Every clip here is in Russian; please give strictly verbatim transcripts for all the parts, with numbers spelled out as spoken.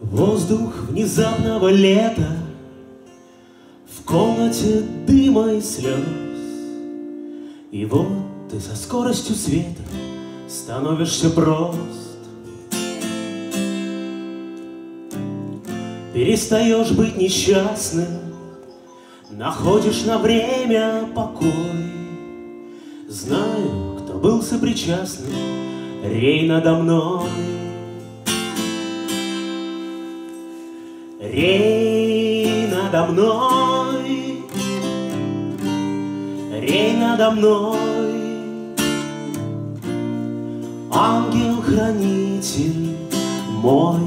Воздух внезапного лета, в комнате дыма и слез. И вот ты со скоростью света становишься прост. Перестаешь быть несчастным, находишь на время покой. Знаю, кто был сопричастным, рей надо мной. Рей надо мной, рей надо мной, ангел-хранитель мой.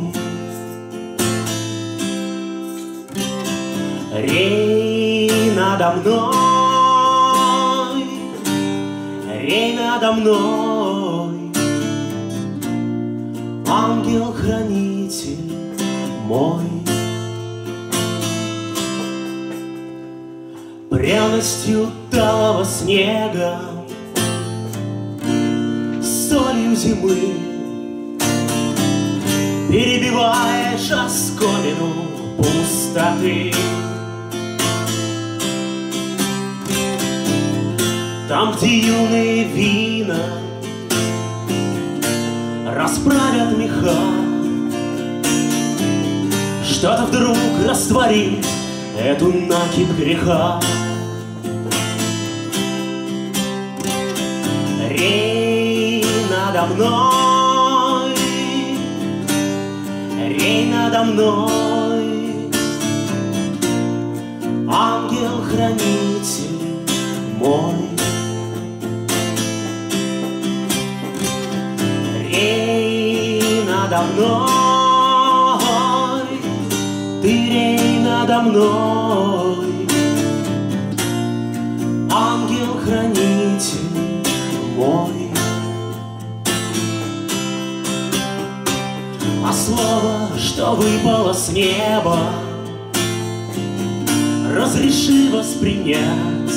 Рей надо мной, рей надо мной, ангел-хранитель мой. Пряностью талого снега, солью зимы перебиваешь оскомину пустоты. Там, где юные вина расправят меха, что-то вдруг растворит эту накипь греха. Рей надо мной, рей надо мной, ангел-хранитель мой. Рей надо мной, ты рей надо мной, ангел-хранитель мой. А слово, что выпало с неба, разреши воспринять.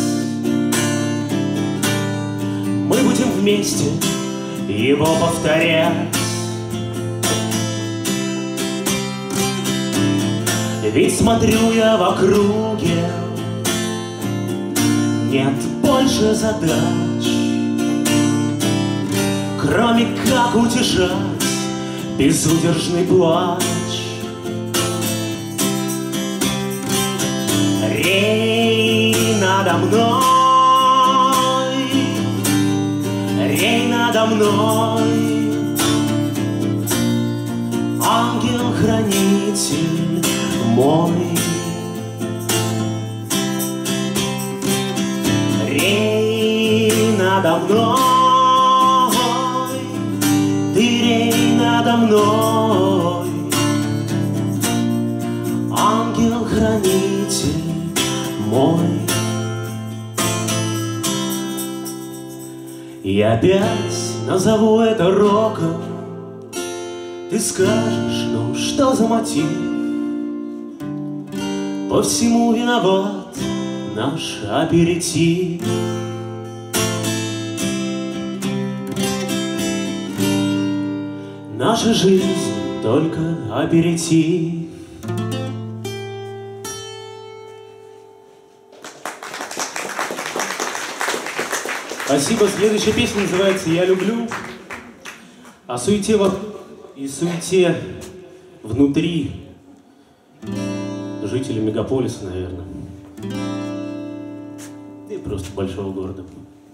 Мы будем вместе его повторять. Ведь смотрю я в округе, нет больше задач, кроме как утешать безудержный плач. Рей надо мной, рей надо мной, ангел-хранитель мой. Рей надо мной, ты рей надо мной, ангел-хранитель мой. И опять назову это роком, ты скажешь, ну что за мотив? По всему виноват наш аперитив. Наша жизнь только аперитив. Спасибо. Следующая песня называется «Я люблю». О суете и суете внутри жителей мегаполиса, наверное. И просто большого города.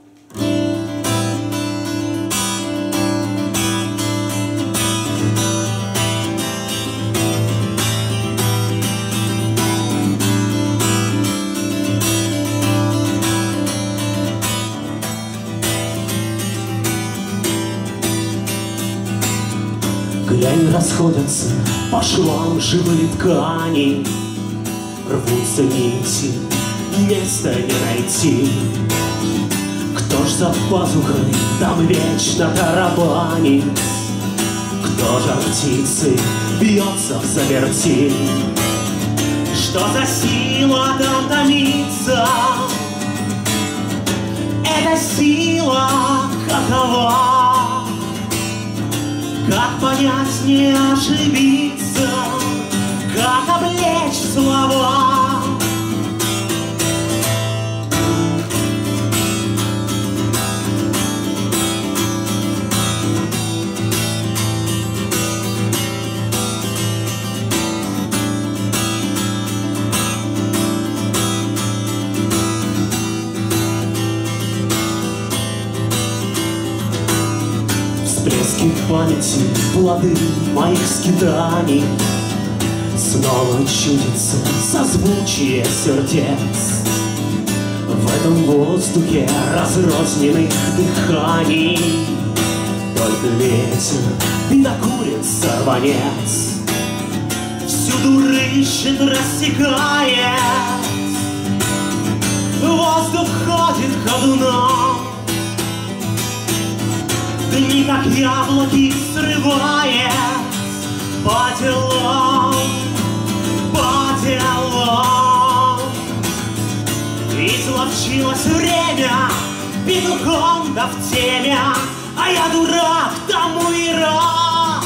Глянь, расходятся по швам живые ткани, рвутся нити, места не найти. Кто ж за пазухой там вечно тарабанит? Кто жар птицы бьется в заверти? Что за сила там томится? Эта сила какова? Как понять, не ошибиться? памяти плоды моих скитаний. Снова чудится созвучие сердец в этом воздухе разрозненных дыханий. Только ветер и накурит сорванец, всюду рыщет, рассекает. Воздух ходит ходуном, дни, как яблоки, срывает по делам, по делам. Изловчилось время, петухом да в теме, а я дурак, тому и рад.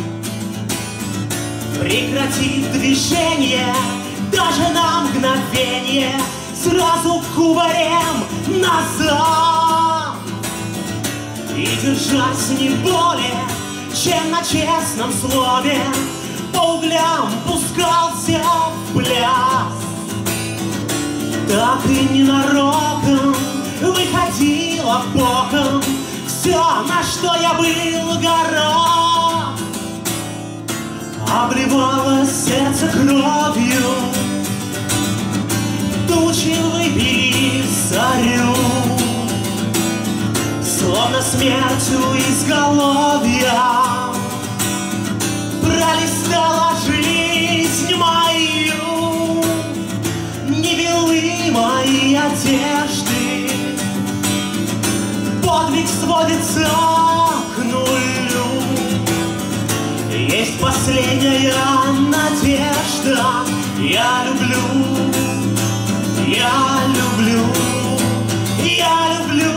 Прекратив движение даже на мгновение, сразу кубарем назад. И держась не более, чем на честном слове, по углям пускался в пляс. Так и ненароком выходило боком все, на что я был горох. Обливалось сердце кровью, тучи выпили зарю, словно смертью изголовья пролистала жизнь мою. Не белы мои одежды, подвиг сводится к нулю. Есть последняя надежда, я люблю, я люблю, я люблю.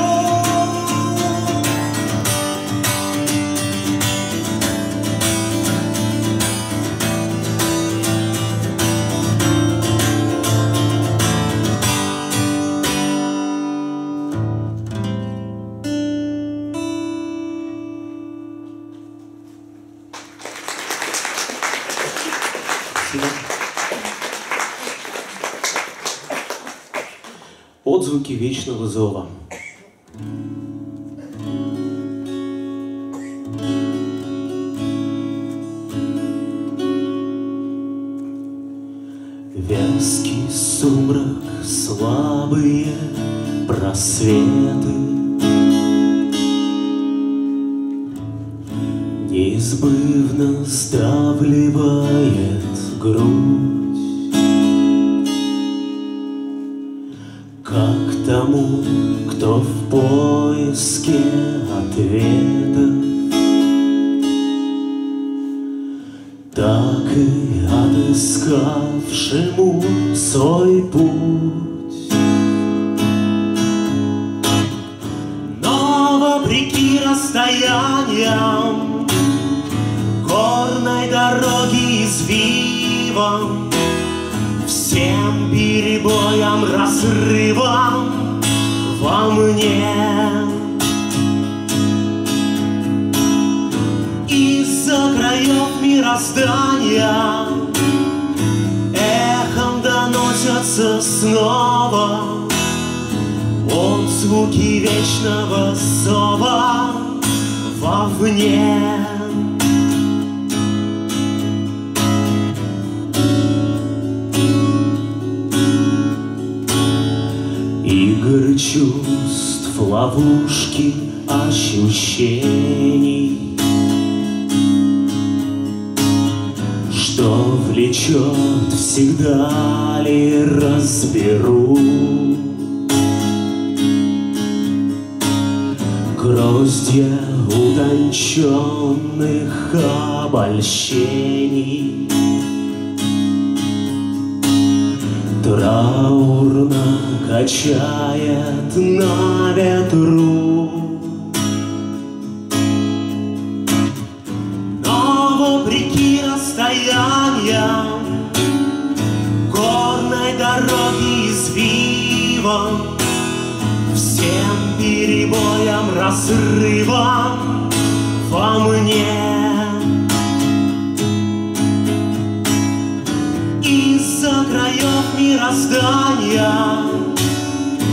Отзвуки вечного зова. Вязкий сумрак, слабые просветы, неизбывно сдавливает грудь. Как тому, кто в поиске ответов, так и отыскавшему свой путь. Но вопреки расстояниям, горной дороги извивам, всем перебоям, разрывам во мне, из-за краев мироздания эхом доносятся снова отзвуки вечного зова вовне. Игры чувств, ловушки ощущений, что влечет, всегда ли разберу. Гроздья утонченных обольщений траурно качает на ветру. Но вопреки расстояниям, горной дороги извивам, всем перебоям, разрывам во мне, из-за краев мироздания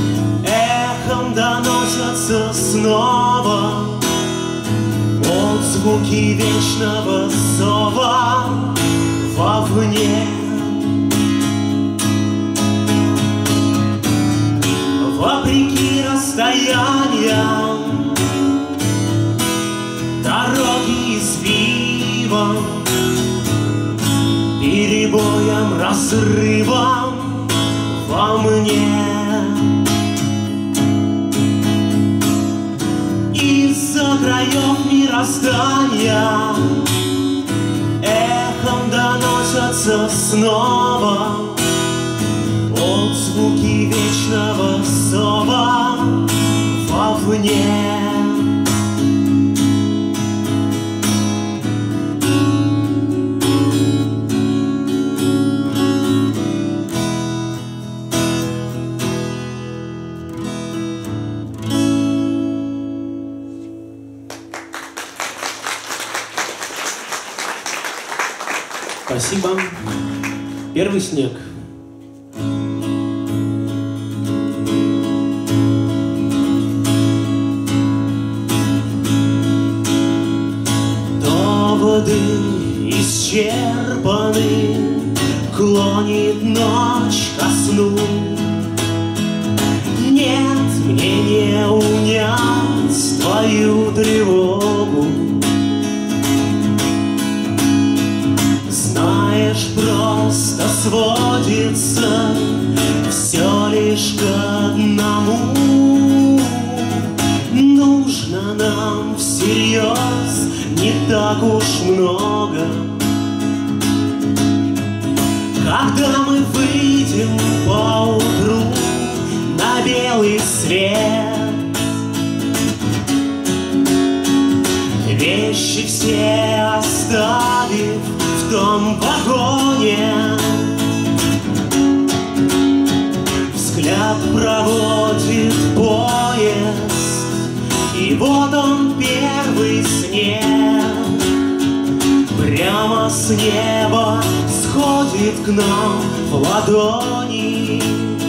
эхом доносятся снова отзвуки Отзвуки вечного зова вовне. Вопреки расстояниям, дороги извивам, перебоям, разрывам во мне. Из-за краев мироздания эхом доносятся снова отзвуки вечного зова вовне. Спасибо. Первый снег. Доводы исчерпаны, клонит ночь ко сну. Нет мне не унять твою тревогу. Знаешь, просто сводится все лишь к одному. Нужно нам всерьез не так уж много. Когда мы выйдем поутру на белый свет, вещи все оставив в том вагоне, взгляд проводит поезд, и вот он первый снег. Прямо с неба сходит к нам в ладони.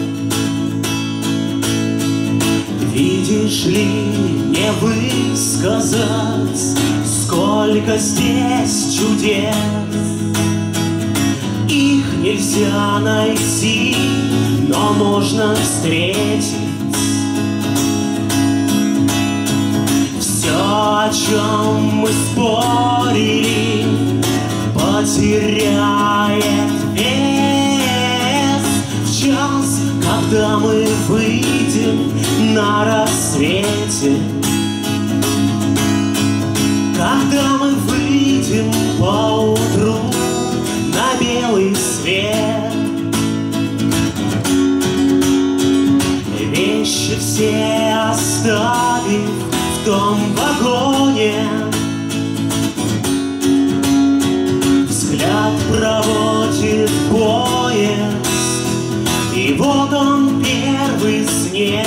Видишь ли, не высказать, сколько здесь чудес. Их нельзя найти, но можно встретить. Все, о чем мы спорили, потеряет вес в час, когда мы выйдем на рассвете. Когда мы выйдем поутру на белый свет, вещи все оставив в том вагоне, взгляд проводит поезд, и вот он первый снег.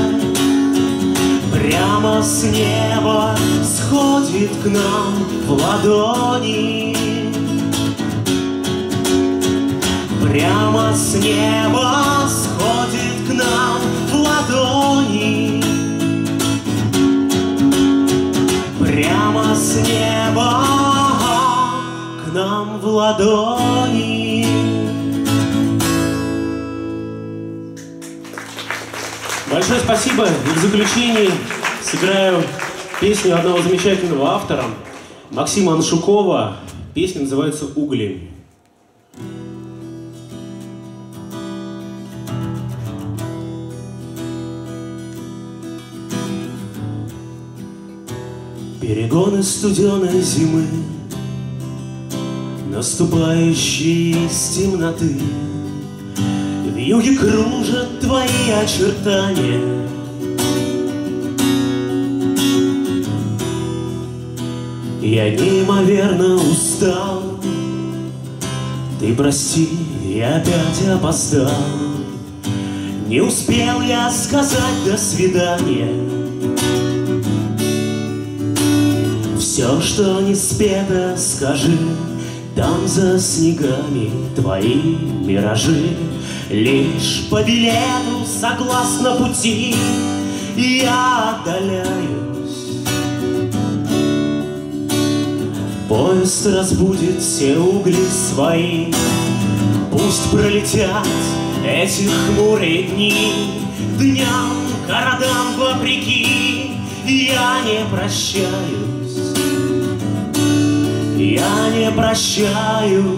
Прямо с неба сходит к нам в ладони. Прямо с неба сходит к нам в ладони. Прямо с неба к нам в ладони. Большое спасибо. И в заключении сыграю песню одного замечательного автора, Максима Аншукова. Песня называется «Угли». Перегоны студеной зимы, наступающие из темноты, вьюги кружат твои очертания. Я неимоверно устал, ты прости, я опять опоздал. Не успел я сказать до свидания. Все, что не спето, скажи, там за снегами твои миражи. Лишь по билету, согласно пути, я отдаляюсь. Поезд разбудит все угли свои. Пусть пролетят эти хмурые дни, дням, городам вопреки. Я не прощаюсь, я не прощаюсь.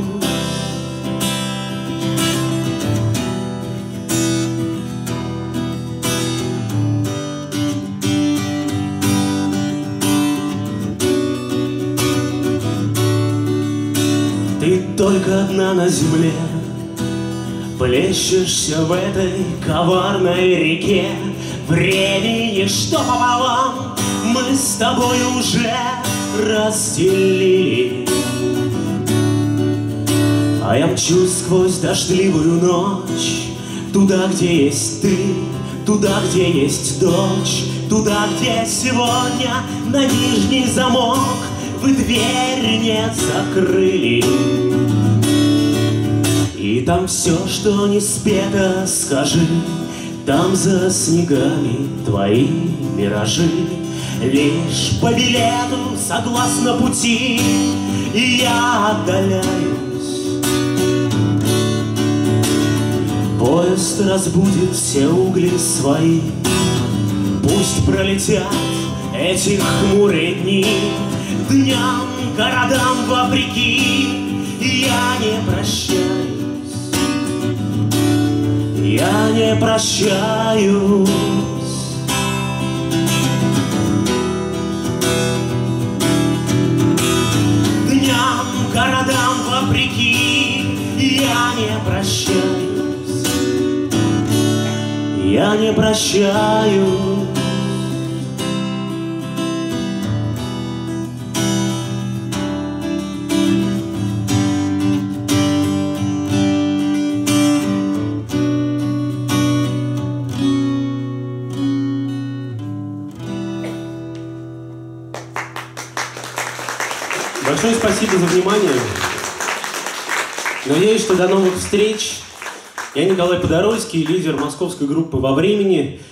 Ты только одна на земле, плещешься в этой коварной реке. Времени, что пополам, мы с тобой уже разделили. А я мчусь сквозь дождливую ночь, туда, где есть ты, туда, где есть дочь, туда, где сегодня на нижний замок вы дверь не закрыли. И там все, что не спето, скажи, там за снегами твои миражи. Лишь по билету, согласно пути, я отдаляюсь. Поезд разбудит все угли свои. Пусть пролетят эти хмурые дни, дням, городам вопреки. Я не прощаюсь, я не прощаюсь. Дням, городам вопреки. Я не прощаюсь, я не прощаюсь. Большое спасибо за внимание. Надеюсь, что до новых встреч. Я Николай Подорожский, лидер московской группы «Во времени».